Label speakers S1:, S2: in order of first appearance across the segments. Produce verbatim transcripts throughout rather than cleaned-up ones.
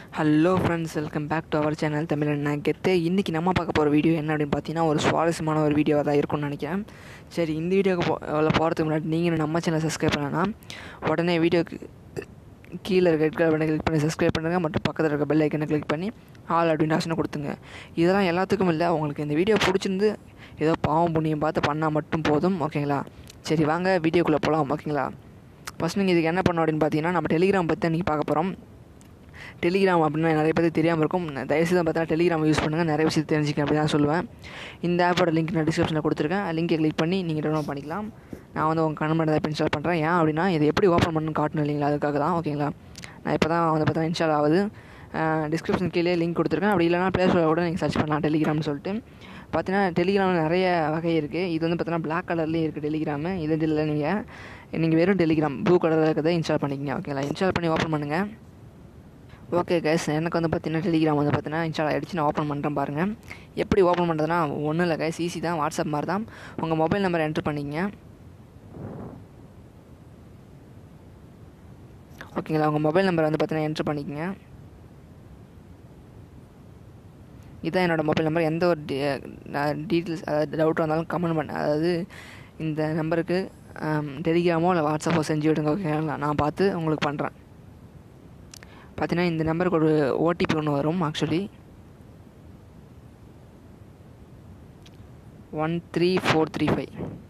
S1: Hello friends, welcome back to our channel Tamil Annan Gethu. இன்றைக்கி நம்ம பார்க்க போகிற வீடியோ என்ன அப்படின்னு பார்த்தீங்கன்னா, ஒரு சுவாரஸ்யமான ஒரு வீடியோவாக தான் இருக்கும்னு நினைக்கிறேன். சரி, இந்த வீடியோக்கு போ போகிறதுக்கு முன்னாடி நீங்கள் நம்ம சேனல் சப்ஸ்கிரைப் பண்ணலாம். உடனே வீடியோக்கு கீழே இருக்க ரெட் கலர் பட்டனை கிளிக் பண்ணி சப்ஸ்கிரைப் பண்ணுங்கள். மற்றும் பக்கத்தில் இருக்க பெல் ஐக்கனை கிளிக் பண்ணி ஆல் அப்படின்னு ஆப்ஷனை கொடுத்துங்க. இதெல்லாம் எல்லாத்துக்கும் இல்லை, உங்களுக்கு இந்த வீடியோ பிடிச்சிருந்து ஏதோ பாவம் புண்ணியம் பார்த்து பண்ணால் மட்டும் போதும். ஓகேங்களா? சரி, வாங்க வீடியோக்குள்ளே போகலாம். ஓகேங்களா? ஃபஸ்ட் நீங்கள் இதுக்கு என்ன பண்ணணும் அப்படின்னு பார்த்தீங்கன்னா, நம்ம டெலிகிராம் பற்றி இன்றைக்கி பார்க்க போகிறோம். டெலிகிராம் அப்படின்னா நிறைய பேருக்கு தெரியாமல் இருக்கும். தயவுசெய்து பார்த்தீங்கன்னா டெலிகிராம் யூஸ் பண்ணுங்கள், நிறைய விஷயத்தை தெரிஞ்சுக்க அப்படி தான் சொல்லுவேன். இந்த ஆப்போட லிங்க் நான் டிஸ்கிரிப்ஷனில் கொடுத்துருக்கேன். லிங்கை கிளிக் பண்ணி நீங்கள் டவுன்லோட் பண்ணிக்கலாம். நான் வந்து உங்கள் கண்மணி தான் இப்போ இன்ஸ்டால் பண்ணுறேன். ஏன் அப்படின்னா இது எப்படி ஓப்பன் பண்ணணும்னு காட்டணும் இல்லைங்களா, அதுக்காக தான். ஓகேங்களா? நான் இப்போ தான் வந்து பார்த்தா இன்ஸ்டால் ஆகுது. டிஸ்கிரிப்ஷன் கீழே லிங்க் கொடுத்துருக்கேன். அப்படி இல்லைனா ப்ளே ஸ்டோரில் கூட நீங்கள் சர்ச் பண்ணலாம் டெலிகிராம்னு சொல்லிட்டு. பார்த்தீங்கன்னா டெலிகிராமில் நிறைய வகை இருக்குது. இது வந்து பார்த்தீங்கன்னா பிளாக் கலர்லேயும் இருக்குது டெலிகிராமு. இது இல்லை, நீங்கள் நீங்கள் வெறும் டெலிகிராம் ப்ளூ கலரில் இருக்கிறத இன்ஸ்டால் பண்ணிக்கங்க. ஓகேங்களா? இன்ஸ்டால் பண்ணி ஓப்பன் பண்ணுங்கள். ஓகே கைஸ், எனக்கு வந்து பார்த்தீங்கன்னா டெலிகிராம் வந்து பார்த்தீங்கன்னா இன்ஸ்டால் ஆகிடுச்சு. நான் ஓப்பன் பண்ணுறேன் பாருங்கள். எப்படி ஓப்பன் பண்ணுறதுனா ஒன்றும் இல்லை கைஸ், ஈஸி தான். வாட்ஸ்அப் மாதிரி தான். உங்கள் மொபைல் நம்பர் என்ட்ரு பண்ணிங்க. ஓகேங்களா? உங்கள் மொபைல் நம்பர் வந்து பார்த்தீங்கன்னா என்ட்ரு பண்ணிக்கங்க. இதுதான் என்னோடய மொபைல் நம்பர். எந்த ஒரு டீட்டெயில்ஸ் அதாவது டவுட் வந்தாலும் கமெண்ட் பண்ண, அதாவது இந்த நம்பருக்கு டெலிகிராமோ இல்லை வாட்ஸ்அப்போ செஞ்சு விடுங்க. ஓகேங்களா? நான் பார்த்து உங்களுக்கு பண்ணுறேன். பார்த்தீங்கன்னா இந்த நம்பருக்கு ஒரு ஓடிபி ஒன்று வரும். Actually one three four three five.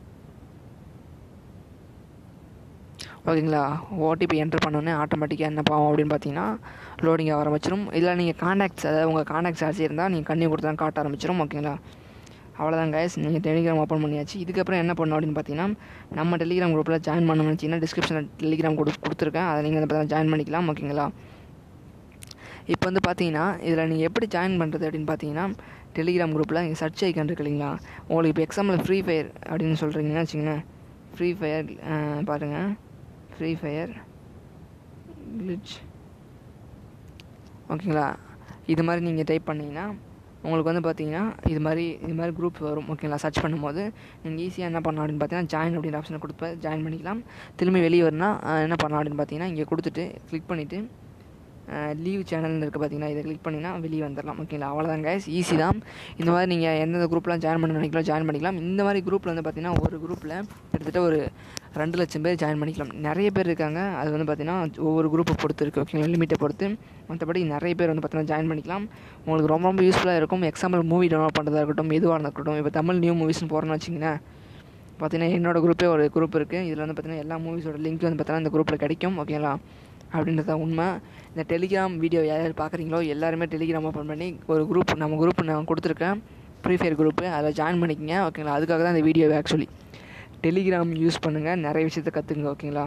S1: ஓகேங்களா? ஓடிபி என்ட்ரு பண்ணோன்னே ஆட்டோமேட்டிக்காக என்ன பாவம் அப்படின்னு பார்த்தீங்கன்னா லோடிங் ஆக ஆரம்பிச்சிடும். இல்லை நீங்கள் கான்டாக்ட்ஸ், அதாவது உங்கள் கான்டாக்ட்ஸ் ஆச்சு இருந்தால் நீங்கள் கண்ணி கொடுத்து தான் காட்ட ஆரம்பிச்சிடும். ஓகேங்களா? அவ்வளோதான் கைஸ், நீங்கள் டெலிகிராம் ஓப்பன் பண்ணியாச்சு. இதுக்கப்புறம் என்ன பண்ணணும் அப்படின்னு பார்த்தீங்கன்னா, நம்ம டெலிகிராம் குரூப்பில் ஜாயின் பண்ண நினச்சிங்கன்னா டிஸ்கிரிப்ஷனில் டெலிகிராம் குரூப் கொடுத்துருக்கேன். அதை நீங்கள் வந்து பார்த்தீங்கன்னா ஜாயின் பண்ணிக்கலாம். ஓகேங்களா? இப்போ வந்து பார்த்தீங்கன்னா இதில் நீங்கள் எப்படி ஜாயின் பண்ணுறது அப்படின்னு பார்த்தீங்கன்னா, டெலிகிராம் குரூப்பில் இங்கே சர்ச் ஐக்கான் இருக்கு இல்லைங்களா, உங்களுக்கு இப்போ எக்ஸாம்பிள் ஃப்ரீ ஃபயர் அப்படின்னு சொல்கிறீங்கன்னா வச்சுக்கோங்க. ஃப்ரீ ஃபயர் பாருங்கள், ஃப்ரீ ஃபயர் கிளிச். ஓகேங்களா? இது மாதிரி நீங்கள் டைப் பண்ணிங்கன்னா உங்களுக்கு வந்து பார்த்தீங்கன்னா இது மாதிரி இது மாதிரி குரூப் வரும். ஓகேங்களா? சர்ச் பண்ணும்போது நீங்கள் ஈஸியாக என்ன பண்ணலாம் அப்படின்னு பார்த்தீங்கன்னா ஜாயின் அப்படின்ற ஆப்ஷனை கொடுத்து ஜாயின் பண்ணிக்கலாம். திரும்பி வெளியே வரணும்னா என்ன பண்ணலாம் அப்படின்னு பார்த்தீங்கன்னா, இங்கே கொடுத்துட்டு கிளிக் பண்ணிவிட்டு லீவ் சேனல்னு இருக்குது பார்த்தீங்கன்னா, இதை கிளிக் பண்ணிங்கன்னா வெளியே வந்துடலாம். ஓகேங்களா? அவ்வளோதான் கைஸ், ஈஸி தான். இந்த மாதிரி நீங்கள் எந்தெந்த குரூப்லாம் ஜாயின் பண்ண நினைக்கலாம் ஜாயின் பண்ணிக்கலாம். இந்த மாதிரி குரூப்பில் வந்து பார்த்தீங்கன்னா ஒரு குரூப்பில் கிட்டத்தட்ட ஒரு ரெண்டு லட்சம் பேர் ஜாயின் பண்ணிக்கலாம். நிறைய பேர் இருக்காங்க. அது வந்து பார்த்தீங்கன்னா ஒவ்வொரு குரூப்பை பொறுத்து இருக்குது. ஓகேங்களா? லிமிட்டை பொறுத்து. மற்றபடி நிறைய பேர் வந்து பார்த்தீங்கன்னா ஜாயின் பண்ணிக்கலாம். உங்களுக்கு ரொம்ப ரொம்ப யூஸ்ஃபுல்லாக இருக்கும். எக்ஸாம்பிள் மூவி டவுன்லோட் பண்ணுறதா இருக்கட்டும், எதுவாக இருக்கட்டும். இப்போ தமிழ் நியூ மூவிஸ்னு போகிறோன்னு வச்சிங்கன்னா பார்த்தீங்கன்னா என்னோடய குரூப்பே ஒரு குரூப் இருக்குது. இதில் வந்து பார்த்தீங்கன்னா எல்லா மூவிஸோட லிங்க் வந்து பார்த்தீங்கன்னா இந்த குரூப்பில் கிடைக்கும். ஓகேங்களா? அப்படின்றத உண்மை. இந்த டெலிகிராம் வீடியோ யார் யார் பார்க்குறீங்களோ எல்லாருமே டெலிகிராம் ஓப்பன் பண்ணி ஒரு குரூப், நம்ம குரூப் நான் கொடுத்துருக்கேன், ஃப்ரீ ஃபயர் குரூப்பு, அதில் ஜாயின் பண்ணிக்கங்க. ஓகேங்களா? அதுக்காக தான் இந்த வீடியோவை. ஆக்சுவலி டெலிகிராம் யூஸ் பண்ணுங்கள், நிறைய விஷயத்தை கற்றுக்குங்க. ஓகேங்களா?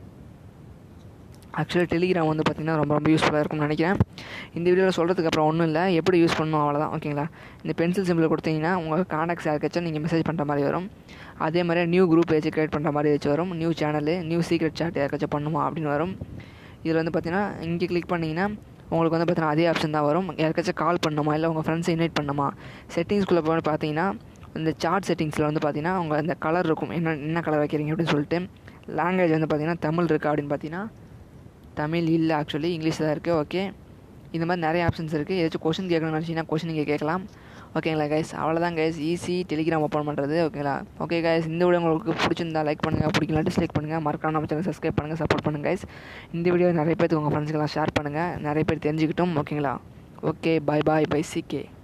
S1: ஆக்சுவலி டெலிகிராம் வந்து பார்த்திங்கன்னா ரொம்ப ரொம்ப யூஸ்ஃபுல்லாக இருக்கும்னு நினைக்கிறேன். இந்த வீடியோவில் சொல்கிறதுக்கு அப்புறம் ஒன்றும் இல்லை, எப்படி யூஸ் பண்ணணும் அவ்வளோதான். ஓகேங்களா? இந்த பென்சில் சிம்பிள் கொடுத்தீங்கன்னா உங்கள் கான்டாக்ட்ஸ் யாருக்காச்சும் நீங்கள் மெசேஜ் பண்ணுற மாதிரி வரும். அதே மாதிரி நியூ குரூப் ஏச்சு க்ரியேட் பண்ணுற மாதிரி ஏதாச்சும் வரும். New channel, new secret chat யாருக்காச்சும் பண்ணுமா அப்படின்னு வரும். இதில் வந்து பார்த்தீங்கன்னா இங்கே கிளிக் பண்ணிங்கன்னா உங்களுக்கு வந்து பார்த்தீங்கன்னா அதே ஆப்ஷன் தான் வரும். யாருக்காச்சும் கால் பண்ணணுமா, இல்லை உங்கள் ஃப்ரெண்ட்ஸை இன்வைட் பண்ணணுமா, செட்டிங்ஸ்குள்ளே போய் பார்த்தீங்கன்னா இந்த சார்ட் செட்டிங்ஸில் வந்து பார்த்தீங்கன்னா உங்கள் அந்த கலர் இருக்கும், என்ன என்ன கலர் வைக்கிறீங்க அப்படின்னு சொல்லிட்டு. லாங்குவேஜ் வந்து பார்த்தீங்கன்னா தமிழ் இருக்கா அப்படின்னு பார்த்தீங்கன்னா தமிழ் இல்லை, ஆக்சுவலி இங்கிலீஷ் தான் இருக்குது. ஓகே, இந்த மாதிரி நிறைய ஆப்ஷன்ஸ் இருக்குது. ஏதாச்சும் கொஷின் கேட்கணும்னு நினச்சிங்கன்னா கொஷின் நீங்கள் கேட்கலாம். ஓகேங்களா கைஸ்? அவ்வளோதான் கைஸ், ஈஸி டெலிகிராம் ஓப்பன் பண்ணுறது. ஓகேங்களா? ஓகே கைஸ், இந்த வீடியோ உங்களுக்கு பிடிச்சிருந்தா லைக் பண்ணுங்கள், பிடிக்கலாம் டிஸ்லைக் பண்ணுங்கள், மறக்காம நம்ம சேனல் சப்ஸ்கிரைப் பண்ணுங்கள், சப்போர்ட் பண்ணுங்கள் கைஸ். இந்த வீடியோ நிறைய பேருக்கு உங்கள் ஃப்ரெண்ட்ஸ்க்கெல்லாம் ஷேர் பண்ணுங்கள், நிறைய பேர் தெரிஞ்சுக்கிட்டோம். ஓகேங்களா? Okay, bye bye bye சிகே.